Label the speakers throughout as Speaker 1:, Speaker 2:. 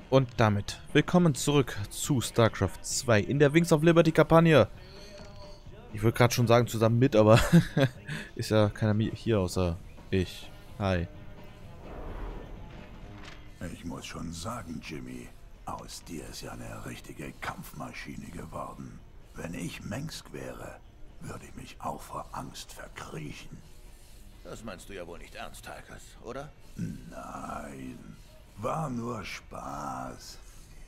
Speaker 1: Und damit willkommen zurück zu StarCraft 2 in der Wings of Liberty Kampagne. Ich würde gerade schon sagen zusammen mit, aber ist ja keiner hier außer ich. Hi.
Speaker 2: Ich muss schon sagen, Jimmy, aus dir ist ja eine richtige Kampfmaschine geworden. Wenn ich Mengsk wäre, würde ich mich auch vor Angst verkriechen.
Speaker 3: Das meinst du ja wohl nicht ernst, Tychus, oder?
Speaker 2: Nein, war nur Spaß.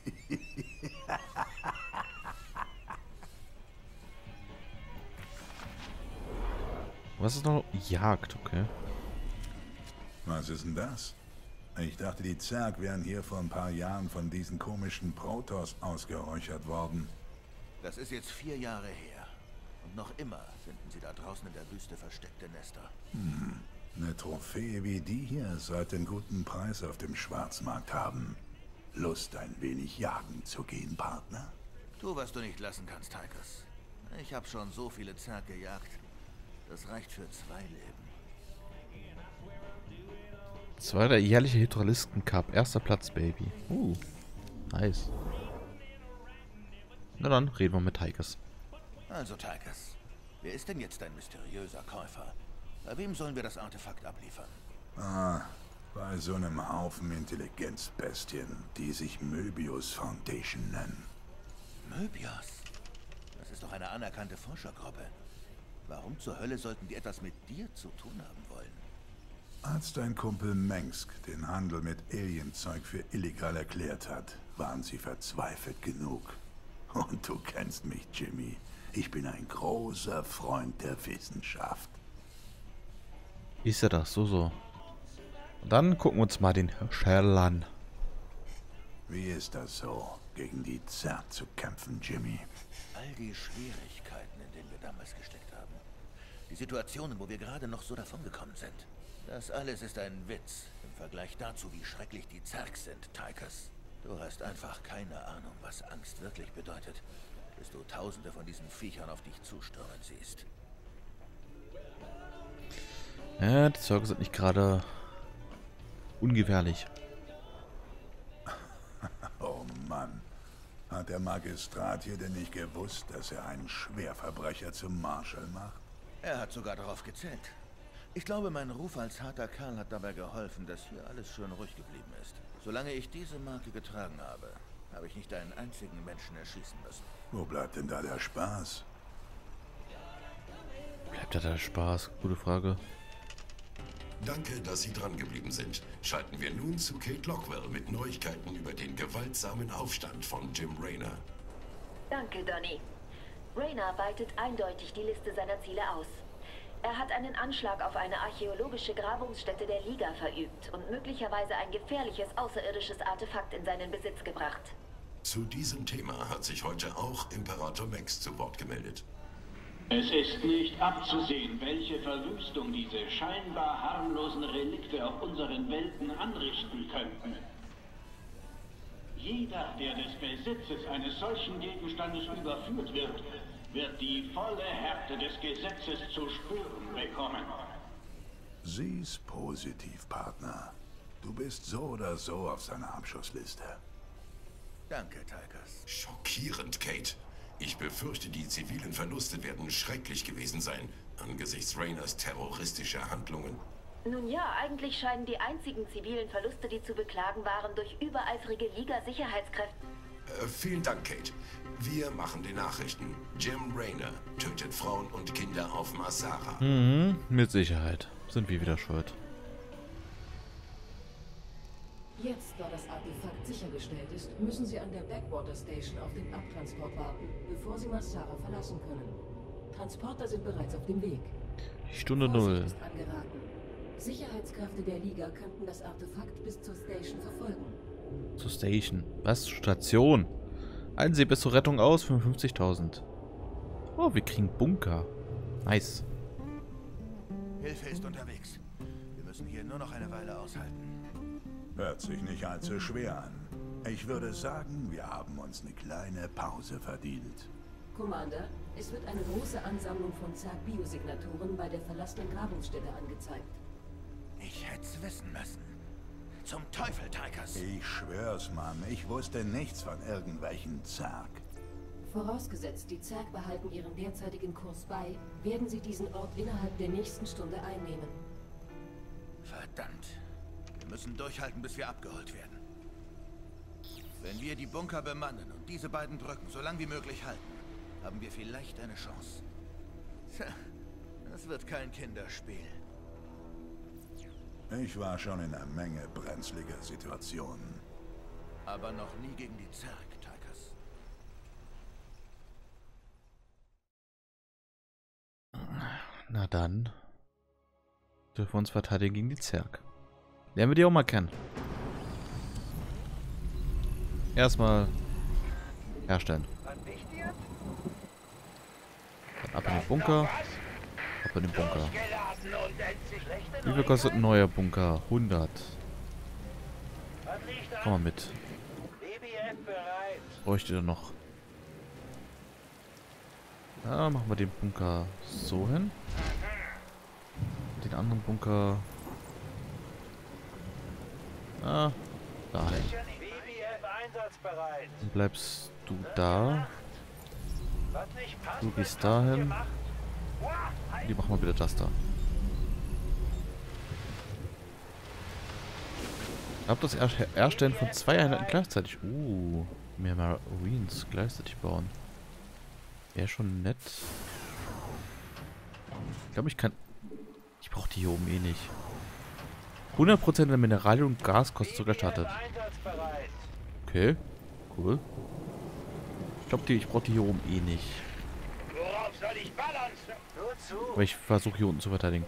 Speaker 1: Was ist noch? Jagd, okay.
Speaker 2: Was ist denn das? Ich dachte, die Zerg wären hier vor ein paar Jahren von diesen komischen Protoss ausgeräuchert worden.
Speaker 3: Das ist jetzt 4 Jahre her. Und noch immer finden sie da draußen in der Wüste versteckte Nester.
Speaker 2: Eine Trophäe wie die hier sollte einen guten Preis auf dem Schwarzmarkt haben. Lust, ein wenig jagen zu gehen, Partner?
Speaker 3: Tu, was du nicht lassen kannst, Tychus. Ich habe schon so viele Zerg gejagt. Das reicht für 2 Leben.
Speaker 1: Zweiter jährliche Hydralisten Cup. Erster Platz, Baby. Nice. Na dann, reden wir mit Tychus.
Speaker 3: Also, Tychus, wer ist denn jetzt dein mysteriöser Käufer? Bei wem sollen wir das Artefakt abliefern?
Speaker 2: Bei so einem Haufen Intelligenzbestien, die sich Möbius Foundation nennen.
Speaker 3: Möbius? Das ist doch eine anerkannte Forschergruppe. Warum zur Hölle sollten die etwas mit dir zu tun haben wollen?
Speaker 2: Als dein Kumpel Mengsk den Handel mit Alienzeug für illegal erklärt hat, waren sie verzweifelt genug. Und du kennst mich, Jimmy. Ich bin ein großer Freund der Wissenschaft.
Speaker 1: Ist ja das, so. Und dann gucken wir uns mal den Hirschell an.
Speaker 2: Wie ist das so, gegen die Zerg zu kämpfen, Jimmy?
Speaker 3: All die Schwierigkeiten, in denen wir damals gesteckt haben. Die Situationen, wo wir gerade noch so davongekommen sind. Das alles ist ein Witz im Vergleich dazu, wie schrecklich die Zerg sind, Tychus. Du hast einfach keine Ahnung, was Angst wirklich bedeutet, bis du Tausende von diesen Viechern auf dich zustürmen siehst.
Speaker 1: Ja, die Zeuge sind nicht gerade ungefährlich.
Speaker 2: Oh Mann. Hat der Magistrat hier denn nicht gewusst, dass er einen Schwerverbrecher zum Marshal macht?
Speaker 3: Er hat sogar darauf gezählt. Ich glaube, mein Ruf als harter Kerl hat dabei geholfen, dass hier alles schön ruhig geblieben ist. Solange ich diese Marke getragen habe, habe ich nicht einen einzigen Menschen erschießen müssen.
Speaker 2: Wo bleibt denn da der Spaß?
Speaker 1: Bleibt da der Spaß? Gute Frage.
Speaker 4: Danke, dass Sie dran geblieben sind. Schalten wir nun zu Kate Lockwell mit Neuigkeiten über den gewaltsamen Aufstand von Jim Raynor.
Speaker 5: Danke, Donny. Raynor weitet eindeutig die Liste seiner Ziele aus. Er hat einen Anschlag auf eine archäologische Grabungsstätte der Liga verübt und möglicherweise ein gefährliches außerirdisches Artefakt in seinen Besitz gebracht.
Speaker 4: Zu diesem Thema hat sich heute auch Imperator Max zu Wort gemeldet.
Speaker 6: Es ist nicht abzusehen, welche Verwüstung diese scheinbar harmlosen Relikte auf unseren Welten anrichten könnten. Jeder, der des Besitzes eines solchen Gegenstandes überführt wird, wird die volle Härte des Gesetzes zu spüren bekommen.
Speaker 2: Sieh's positiv, Partner. Du bist so oder so auf seiner Abschussliste.
Speaker 3: Danke, Tychus.
Speaker 4: Schockierend, Kate. Ich befürchte, die zivilen Verluste werden schrecklich gewesen sein, angesichts Raynors terroristischer Handlungen.
Speaker 5: Nun ja, eigentlich scheinen die einzigen zivilen Verluste, die zu beklagen waren, durch übereifrige Liga-Sicherheitskräfte.
Speaker 4: Vielen Dank, Kate. Wir machen die Nachrichten. Jim Raynor tötet Frauen und Kinder auf Masara.
Speaker 1: Mit Sicherheit. Sind wir wieder schuld.
Speaker 7: Jetzt, da das Artefakt sichergestellt ist, müssen Sie an der Backwater Station auf den Abtransport warten, bevor Sie Masara verlassen können. Transporter sind bereits auf dem Weg.
Speaker 1: Stunde
Speaker 7: Vorsicht
Speaker 1: 0.
Speaker 7: ist angeraten. Sicherheitskräfte der Liga könnten das Artefakt bis zur Station verfolgen.
Speaker 1: Zur Station. Was? Station. Einseh bis zur Rettung aus. 55.000. Oh, wir kriegen Bunker. Nice.
Speaker 3: Hilfe ist unterwegs. Wir müssen hier nur noch eine Weile aushalten.
Speaker 2: Hört sich nicht allzu schwer an. Ich würde sagen, wir haben uns eine kleine Pause verdient.
Speaker 7: Commander, es wird eine große Ansammlung von Zerg-Biosignaturen bei der verlassenen Grabungsstätte angezeigt.
Speaker 3: Ich hätte es wissen müssen. zum Teufel, Tigers?
Speaker 2: Ich schwör's, Mann. Ich wusste nichts von irgendwelchen Zerg.
Speaker 7: Vorausgesetzt, die Zerg behalten ihren derzeitigen Kurs bei, werden sie diesen Ort innerhalb der nächsten Stunde einnehmen.
Speaker 3: Verdammt. Wir müssen durchhalten, bis wir abgeholt werden. Wenn wir die Bunker bemannen und diese beiden Brücken so lang wie möglich halten, haben wir vielleicht eine Chance. Tja, das wird kein Kinderspiel.
Speaker 2: Ich war schon in einer Menge brenzliger Situationen.
Speaker 3: Aber noch nie gegen die Zerg, Tigers.
Speaker 1: Na dann. Dürfen wir uns verteidigen gegen die Zerg. Lernen wir die auch mal kennen. Erstmal herstellen. Dann ab in den Bunker. Ab in den Bunker. Wie viel kostet ein neuer Bunker? 100. Komm mal mit. Bräuchte da noch. Ja, machen wir den Bunker so hin. Den anderen Bunker. Ah, dahin. Dann bleibst du da. Du gehst dahin. Die machen wir wieder das da. Ich glaube, das Erstellen von 2 Einheiten gleichzeitig. Mehr Marines gleichzeitig bauen. Wäre schon nett. Ich glaube, ich brauche die hier oben eh nicht. 100% der Mineralien und Gaskosten sogar startet. Okay, cool. Ich glaube, ich brauche die hier oben eh nicht. Aber ich versuche hier unten zu verteidigen.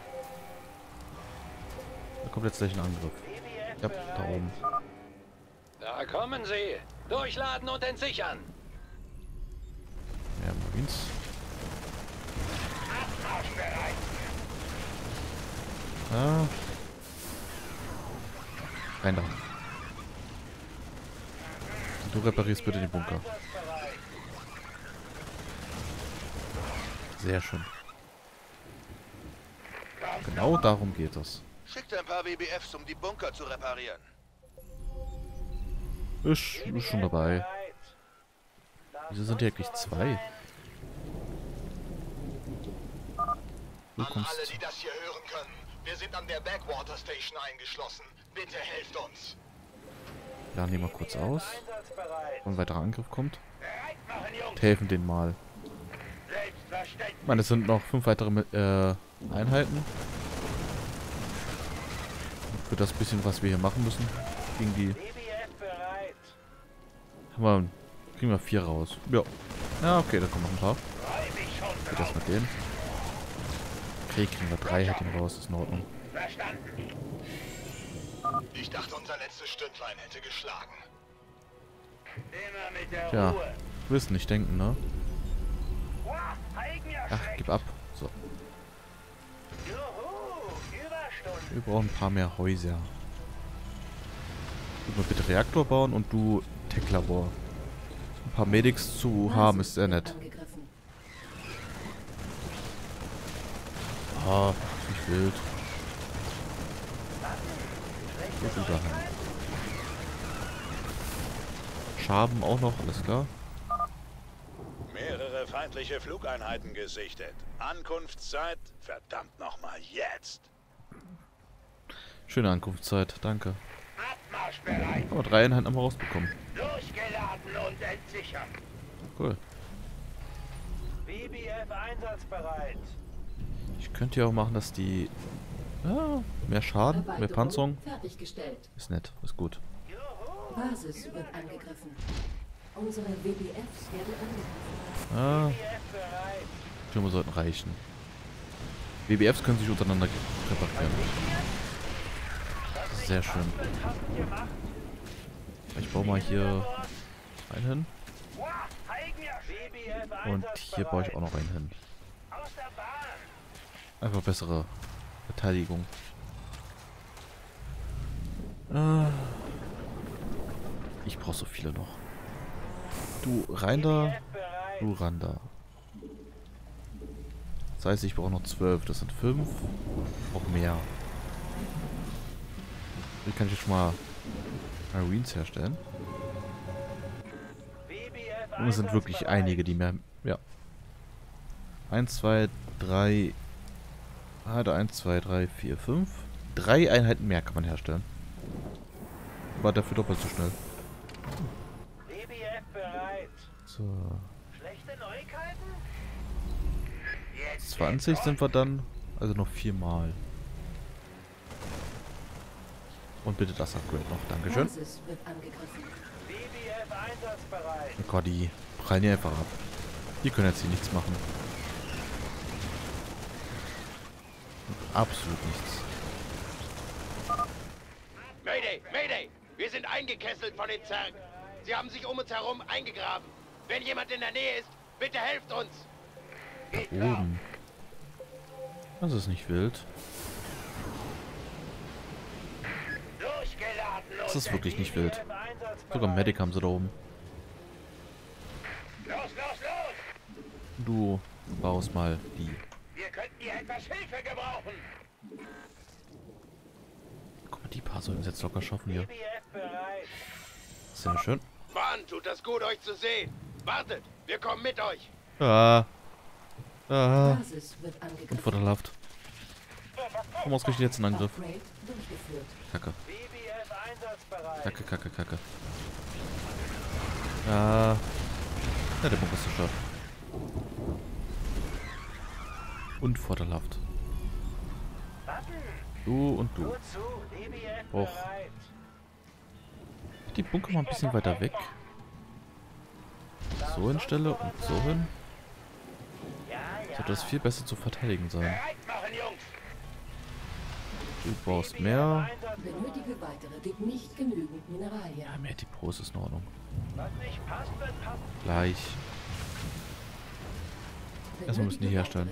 Speaker 1: Da kommt jetzt gleich ein Angriff. Ja, da oben.
Speaker 8: Da kommen sie. Durchladen und entsichern.
Speaker 1: Ja, Marines. Ah. Rein da. Du reparierst bitte den Bunker. Sehr schön. Genau darum geht es.
Speaker 3: Schickt ein paar WBFs, um die Bunker zu reparieren.
Speaker 1: Ist schon dabei. Wieso sind hier eigentlich 2? Du
Speaker 9: An
Speaker 1: kommst.
Speaker 9: alle, die das hier hören können. Wir sind an der Backwater Station eingeschlossen. Bitte helft uns.
Speaker 1: Laden die mal kurz aus. Und ein weiterer Angriff kommt. Und helfen denen mal. Ich meine, es sind noch 5 weitere Einheiten. Und für das bisschen, was wir hier machen müssen, gegen die... kriegen wir 4 raus. Ja. Ja, okay, da kommen noch ein paar. Geht das mit denen? Okay, kriegen wir 3 halt raus, ist in Ordnung.
Speaker 9: Ich dachte, unser letztes Stündlein hätte geschlagen.
Speaker 1: Tja, wissen, nicht denken, ne? Ach, gib ab. So. Wir brauchen ein paar mehr Häuser. Du mal bitte Reaktor bauen und du Tech-Labor. Ein paar Medics zu haben ist sehr nett. Ah, nicht wild. So gut dahin. Schaben auch noch, alles klar.
Speaker 10: Mehrere feindliche Flugeinheiten gesichtet. Ankunftszeit, verdammt nochmal jetzt.
Speaker 1: Schöne Ankunftszeit, danke. Aber 3 Einheiten haben wir rausbekommen.
Speaker 8: Durchgeladen und entsichern.
Speaker 1: Cool.
Speaker 8: BBF einsatzbereit.
Speaker 1: Ich könnte ja auch machen, dass die... Ja, mehr Schaden, mehr Panzerung.
Speaker 7: Fertiggestellt.
Speaker 1: Ist nett, ist gut.
Speaker 7: Basis wird angegriffen. Unsere WBFs werden angegriffen.
Speaker 1: Ah, Türme sollten reichen. WBFs können sich untereinander reparieren. Sehr schön. Ich baue mal hier einen hin. Und hier baue ich auch noch einen hin. Einfach bessere Verteidigung. Ich brauche so viele noch. Du rein da, du ran da. Das heißt, ich brauche noch 12. Das sind 5. Ich brauche mehr. Wie kann ich jetzt schon mal Marines herstellen? Und es sind wirklich einige, die mehr... Ja. 1, 2, 3... Hatte 1, 2, 3, 4, 5. 3 Einheiten mehr kann man herstellen. War dafür doppelt so schnell. So. 20 sind wir dann. Also noch 4 Mal. Und bitte das Upgrade noch. Dankeschön. Oh Gott, die prallen hier einfach ab. Die können jetzt hier nichts machen. Absolut nichts.
Speaker 11: Mayday! Mayday! Wir sind eingekesselt von den Zerg. Sie haben sich um uns herum eingegraben. Wenn jemand in der Nähe ist, bitte helft uns!
Speaker 1: Da oben. Das ist nicht wild. Das ist wirklich nicht wild. Sogar Medic haben sie da oben. Du baust mal die.
Speaker 11: Wir könnten hier etwas Hilfe gebrauchen.
Speaker 1: Guck mal, die paar sollen es jetzt locker schaffen hier. Sehr schön.
Speaker 11: Mann, tut das gut, euch zu sehen. Wartet, wir kommen mit euch.
Speaker 1: Unvorteilhaft. Warum ausrichtet jetzt einen Angriff? Kacke. Kacke, kacke, kacke. Ja, der Bunker ist zerstört. Unvorteilhaft. Du und du. Och. Die Bunker mal ein bisschen weiter weg. So hinstelle und so hin. Sollte das viel besser zu verteidigen sein. Du brauchst mehr.
Speaker 7: Benötige weitere, nicht genügend Mineralien.
Speaker 1: Ja, mehr Depots ist in Ordnung. Gleich. Erstmal müssen die herstellen.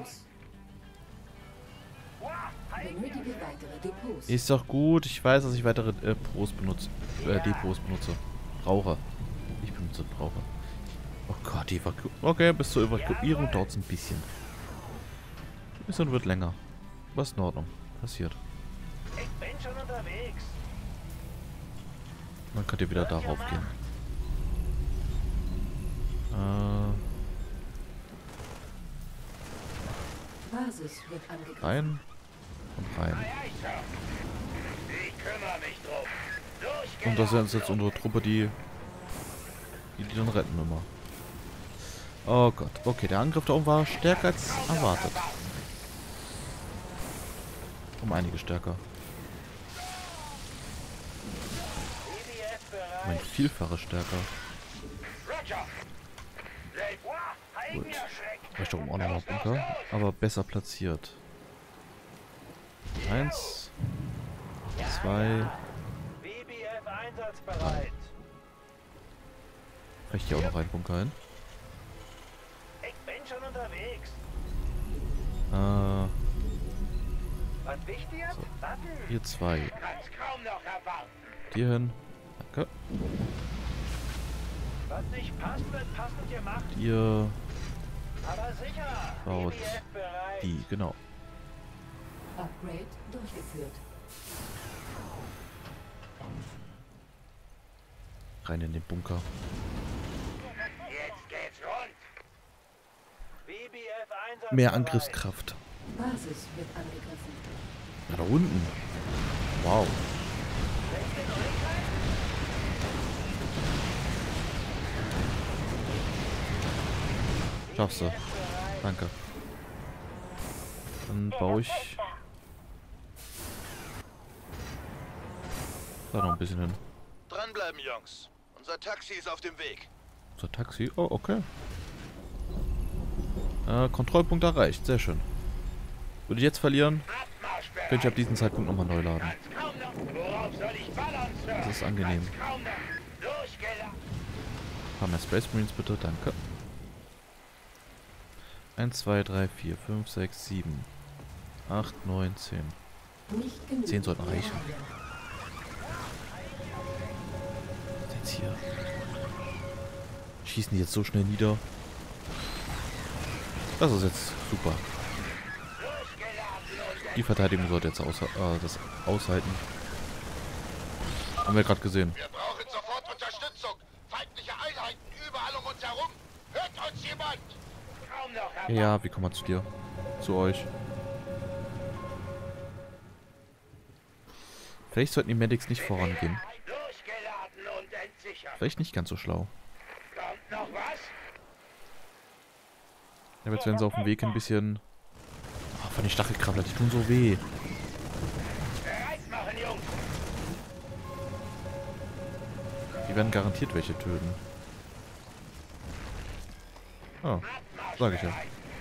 Speaker 1: Ist doch gut. Ich weiß, dass ich weitere Depots benutze. Brauche. Ich benutze Brauche. Oh Gott, die Evakuierung. Okay, bis zur Evakuierung dauert es ein bisschen. Ein bisschen wird länger. Was in Ordnung. Passiert.
Speaker 11: Ich bin schon unterwegs.
Speaker 1: Dann könnt ihr wieder darauf gehen.
Speaker 7: Basis wird angegriffen.
Speaker 1: Rein und rein.
Speaker 11: Ich kümmere mich drum.
Speaker 1: Und das ist jetzt unsere Truppe, die dann retten immer. Oh Gott. Okay, der Angriff da oben war stärker als erwartet. Um einige stärker. Mein Vielfache stärker. Gut. Vielleicht oben auch noch mal Bunker. Aber besser platziert. 1, 2, 3. Vielleicht hier auch noch ein Bunker hin.
Speaker 11: Ich bin schon unterwegs.
Speaker 1: So. Hier 2. Hier hin. Danke.
Speaker 11: Was nicht passt, wird passend gemacht.
Speaker 1: Ihr
Speaker 11: Aber sicher.
Speaker 1: baut die, genau.
Speaker 7: Upgrade durchgeführt.
Speaker 1: Rein in den Bunker.
Speaker 11: Jetzt geht's rund.
Speaker 1: Mehr Angriffskraft.
Speaker 7: Basis wird angegriffen.
Speaker 1: Ja, da unten. Wow. Schaffst du. Danke. Dann baue ich da noch ein bisschen hin.
Speaker 3: Dranbleiben, Jungs. Unser Taxi ist auf dem Weg.
Speaker 1: Unser Taxi? Oh, okay. Kontrollpunkt erreicht. Sehr schön. Würde ich jetzt verlieren, könnte ich ab diesem Zeitpunkt nochmal neu laden. Das ist angenehm. Ein paar mehr Space Marines bitte, danke. 1, 2, 3, 4, 5, 6, 7, 8, 9, 10. 10 sollten reichen. Jetzt hier. Schießen die jetzt so schnell nieder. Das ist jetzt super. Die Verteidigung sollte jetzt das aushalten. Haben wir gerade gesehen.
Speaker 11: Wir brauchen sofort Unterstützung. Feindliche Einheiten überall um uns herum. Hört uns jemand? Kaum noch, Herr.
Speaker 1: Ja, wie kommen wir zu dir? Zu euch. Vielleicht sollten die Medics nicht vorangehen.
Speaker 11: Losgeladen und entsichert.
Speaker 1: Vielleicht nicht ganz so schlau.
Speaker 11: Kommt noch was?
Speaker 1: Ja, jetzt werden sie auf dem Weg ein bisschen... Ach, von den Stachelkrabbler, die tun so weh.
Speaker 11: Bereit machen, Jungs.
Speaker 1: Die werden garantiert welche töten. Ah, sag ich ja.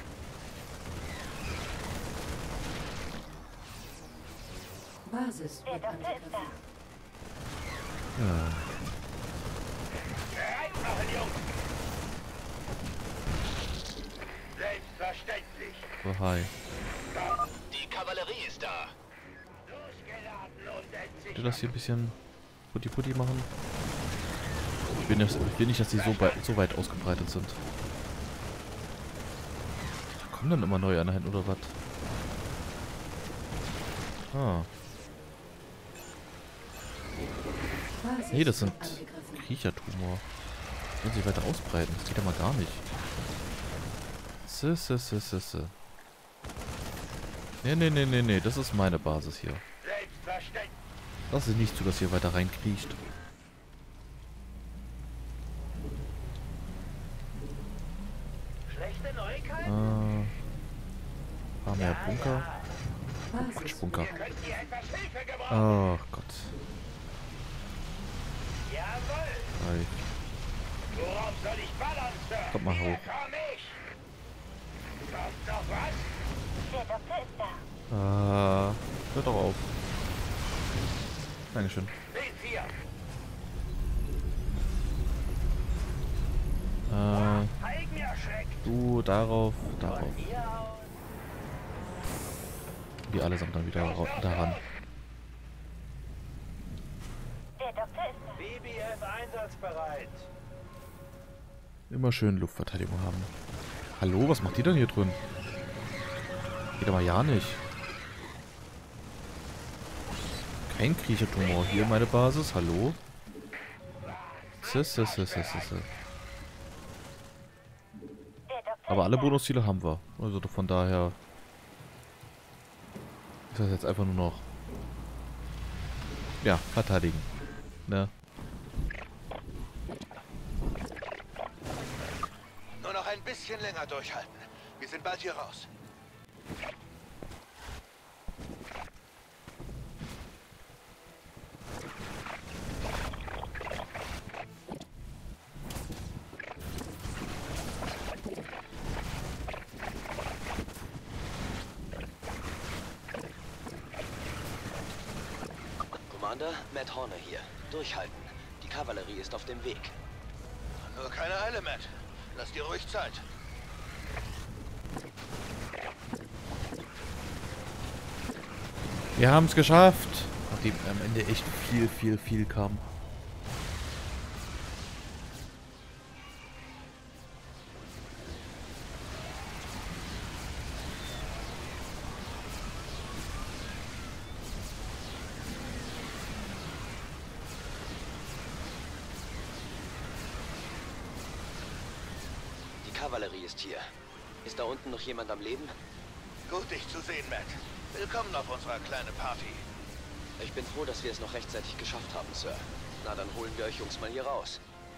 Speaker 7: Basis wird angegriffen.
Speaker 1: Ja.
Speaker 11: Bereit machen, Jungs. Selbstverständlich.
Speaker 1: Oh, hi.
Speaker 9: Die Kavallerie ist da.
Speaker 11: Losgeladen und entsichert.
Speaker 1: Könnt ihr das hier ein bisschen Putti machen? Ich will nicht, dass die so weit ausgebreitet sind. Da kommen dann immer neue Einheiten oder was? Ah. Nee, das sind Kriechertumor. Wenn sie weiter ausbreiten, das geht ja mal gar nicht. Nee, das ist meine Basis hier. Lass es nicht zu, dass hier weiter reinkriecht.
Speaker 11: Schlechte Neuigkeiten?
Speaker 1: Paar mehr Bunker. Quatsch, Bunker.
Speaker 11: Könnt ihr etwas Hilfe gebrauchen?
Speaker 1: Ach Gott.
Speaker 11: Jawohl.
Speaker 1: Hi.
Speaker 11: Worauf soll ich ballern, Sir?
Speaker 1: Kommt mal hoch.
Speaker 11: Hier komm ich. Kommt noch was?
Speaker 5: Der Doktor ist da.
Speaker 1: Hört doch auf. Dankeschön.
Speaker 11: Bin hier. Eigen erschreckt.
Speaker 1: Du darauf.
Speaker 11: Von hier aus.
Speaker 1: Die allesamt dann wieder daran.
Speaker 5: Der Doktor ist da.
Speaker 11: BBF einsatzbereit.
Speaker 1: Immer schön Luftverteidigung haben. Hallo, was macht die denn hier drin? Geht aber ja nicht. Kein Kriechertumor. Hier meine Basis. Hallo? Aber alle Bonusziele haben wir. Also von daher ist das jetzt einfach nur noch... Ja, verteidigen. Ne?
Speaker 11: Nur noch ein bisschen länger durchhalten. Wir sind bald hier raus.
Speaker 12: Commander, Matt Horner hier. Durchhalten. Die Kavallerie ist auf dem Weg.
Speaker 11: Nur keine Eile, Matt. Lass dir ruhig Zeit.
Speaker 1: Wir haben es geschafft. Nachdem am Ende echt viel kam.
Speaker 12: Die Kavallerie ist hier. Ist da unten noch jemand am Leben?
Speaker 11: Gut, dich zu sehen, Matt. Willkommen auf unserer kleinen Party.
Speaker 12: Ich bin froh, dass wir es noch rechtzeitig geschafft haben, Sir. Na, dann holen wir euch Jungs mal hier raus.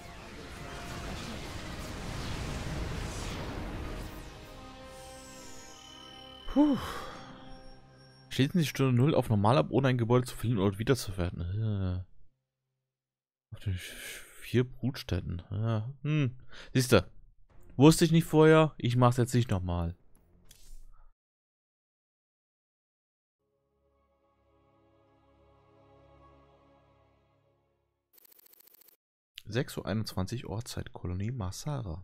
Speaker 1: Puh. Schließen Sie Stunde 0 auf normal ab, ohne ein Gebäude zu verlieren oder wiederzuverwerten. Auf den 4 Brutstätten. Siehste. Wusste ich nicht vorher. Ich mach's jetzt nicht nochmal. – 6:21 Uhr Ortszeit, Kolonie Masara.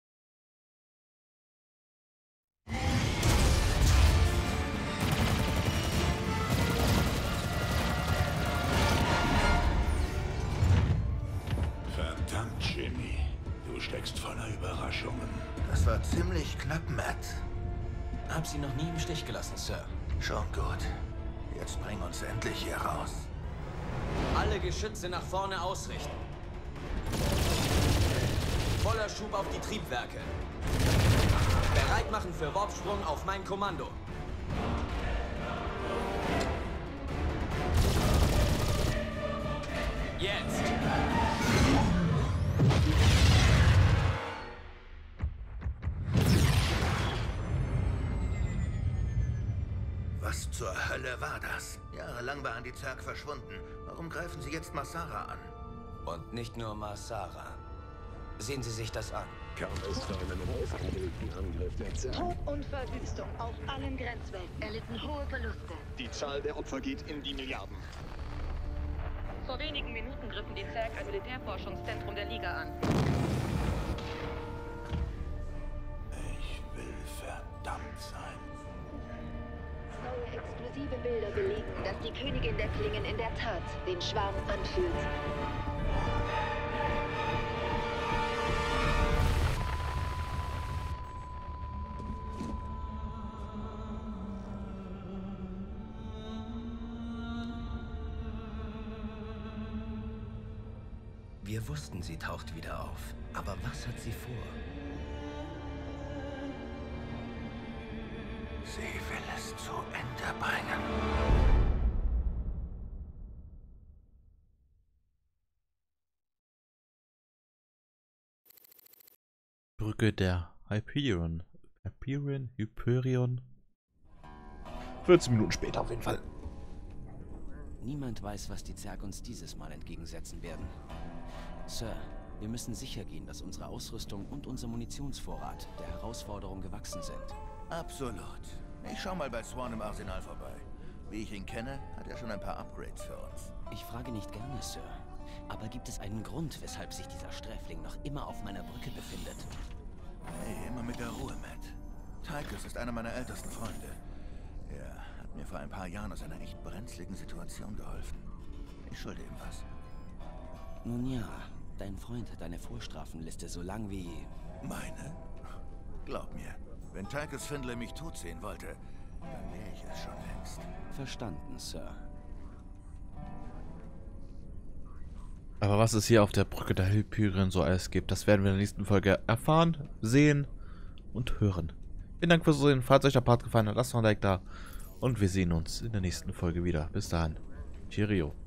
Speaker 2: Verdammt, Jimmy. Du steckst voller Überraschungen.
Speaker 3: Das war ziemlich knapp, Matt.
Speaker 12: Hab sie noch nie im Stich gelassen, Sir.
Speaker 3: Schon gut. Jetzt bring uns endlich hier raus.
Speaker 13: Alle Geschütze nach vorne ausrichten. Voller Schub auf die Triebwerke. Bereit machen für Warpsprung auf mein Kommando. Jetzt!
Speaker 3: Was zur Hölle war das? Jahrelang waren die Zerg verschwunden. Warum greifen sie jetzt Massara an?
Speaker 13: Und nicht nur Massara. Sehen Sie sich das an.
Speaker 14: Kam es zu einem ausgewählten Angriff der Zerg.
Speaker 5: Tod und Verwüstung auf allen Grenzwelten erlitten hohe Verluste.
Speaker 14: Die Zahl der Opfer geht in die Milliarden.
Speaker 15: Vor wenigen Minuten griffen die Zerg ein Militärforschungszentrum der Liga an.
Speaker 2: Ich will verdammt sein.
Speaker 5: Neue exklusive Bilder belegen, dass die Königin der Klingen in der Tat den Schwarm anfühlt.
Speaker 13: Wir wussten, sie taucht wieder auf. Aber was hat sie vor?
Speaker 3: Sie will es zu Ende bringen.
Speaker 1: Brücke der Hyperion. Hyperion. 14 Minuten später auf jeden Fall.
Speaker 12: Niemand weiß, was die Zerg uns dieses Mal entgegensetzen werden. Sir, wir müssen sicher gehen, dass unsere Ausrüstung und unser Munitionsvorrat der Herausforderung gewachsen sind.
Speaker 3: Absolut. Ich schau mal bei Swan im Arsenal vorbei. Wie ich ihn kenne, hat er schon ein paar Upgrades für uns.
Speaker 12: Ich frage nicht gerne, Sir. Aber gibt es einen Grund, weshalb sich dieser Sträfling noch immer auf meiner Brücke befindet?
Speaker 3: Hey, immer mit der Ruhe, Matt. Tychus ist einer meiner ältesten Freunde. Er hat mir vor ein paar Jahren aus einer echt brenzligen Situation geholfen. Ich schulde ihm was.
Speaker 12: Nun ja, dein Freund hat eine Vorstrafenliste so lang wie...
Speaker 3: Meine? Glaub mir, wenn Tychus Findlay mich tot sehen wollte, dann wäre ich es schon längst.
Speaker 12: Verstanden, Sir.
Speaker 1: Aber was es hier auf der Brücke der Hyperion so alles gibt, das werden wir in der nächsten Folge erfahren, sehen und hören. Vielen Dank fürs Zusehen. Falls euch der Part gefallen hat, lasst noch ein Like da. Und wir sehen uns in der nächsten Folge wieder. Bis dahin. Cheerio.